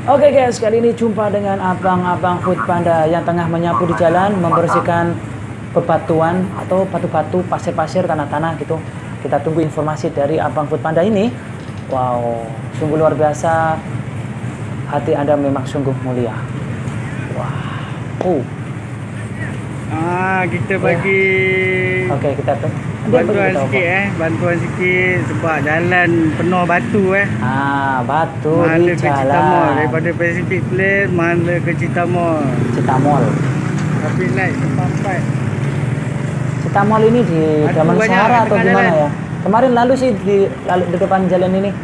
Oke guys, kali ini jumpa dengan abang-abang Food Panda yang tengah menyapu di jalan, membersihkan bebatuan atau batu-batu, pasir-pasir, tanah-tanah gitu. Kita tunggu informasi dari abang Food Panda ini. Wow, sungguh luar biasa. Hati Anda memang sungguh mulia. Wah. Kita bagi Oke, kita bantuan sikit bantuan sikit sebab jalan penuh batu batu mana di ke jalan. Citamol, daripada Pacific Place mana ke Citamol. Tapi naik sampai Citamol ini di Damansara atau gimana ya? Kemarin lalu sih di depan jalan ini.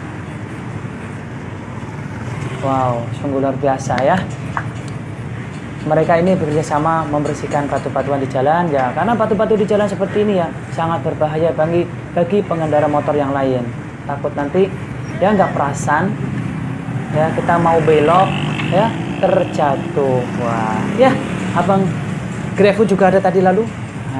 Wow, sungguh luar biasa ya. Mereka ini bekerjasama membersihkan batu-batuan di jalan ya, karena batu-batu di jalan seperti ini ya sangat berbahaya bagi pengendara motor yang lain. Takut nanti ya nggak perasan ya, kita mau belok ya terjatuh. Wah ya, abang GrabFood juga ada tadi lalu.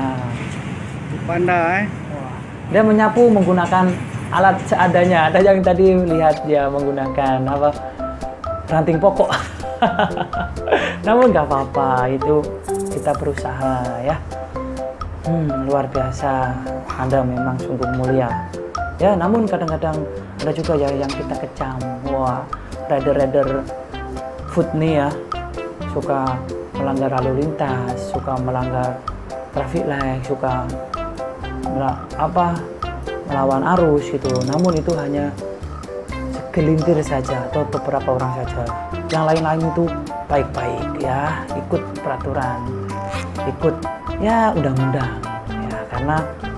Panda Wah, dia menyapu menggunakan alat seadanya. Ada yang tadi lihat dia menggunakan apa, ranting pokok. Namun nggak apa-apa, itu kita berusaha ya. Luar biasa, Anda memang sungguh mulia ya. Namun kadang-kadang ada juga ya yang kita kecam. Wah, rider food nih ya, suka melanggar lalu lintas, suka melanggar traffic light, suka melawan arus gitu. Namun itu hanya segelintir saja atau beberapa orang saja. Yang lain-lain itu baik-baik ya, ikut peraturan, ikut ya undang-undang ya, karena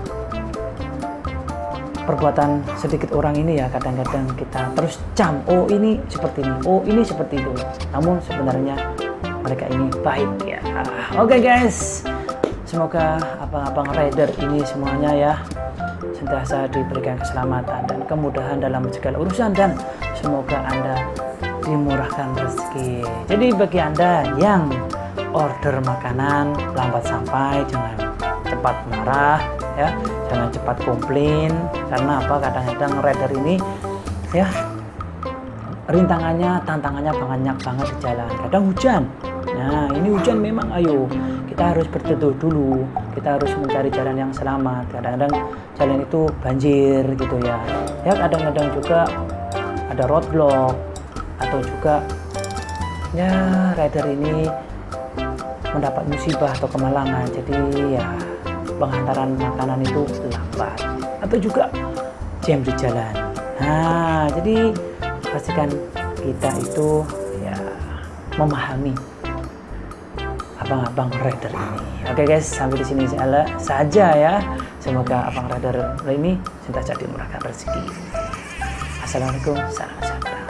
perbuatan sedikit orang ini ya kadang-kadang kita terus cam, oh ini seperti ini, oh ini seperti itu. Namun sebenarnya mereka ini baik ya. Oke guys, semoga abang-abang rider ini semuanya ya sentiasa diberikan keselamatan dan kemudahan dalam segala urusan, dan semoga Anda dimurahkan rezeki. Jadi bagi Anda yang order makanan lambat sampai, jangan cepat marah ya, jangan cepat komplain, karena apa, kadang-kadang rider ini ya tantangannya banyak banget di jalan. Kadang hujan. Nah, ini hujan memang, ayo kita harus berteduh dulu, kita harus mencari jalan yang selamat. Kadang-kadang jalan itu banjir gitu ya. Ya kadang-kadang juga ada roadblock, atau juga ya rider ini mendapat musibah atau kemalangan, jadi ya penghantaran makanan itu lambat atau juga jam di jalan. Nah, jadi pastikan kita itu ya memahami abang-abang rider ini. Oke guys, sampai di sini saja ya. Semoga abang rider ini sentiasa dimurahkan rezeki. Assalamualaikum, salam sejahtera.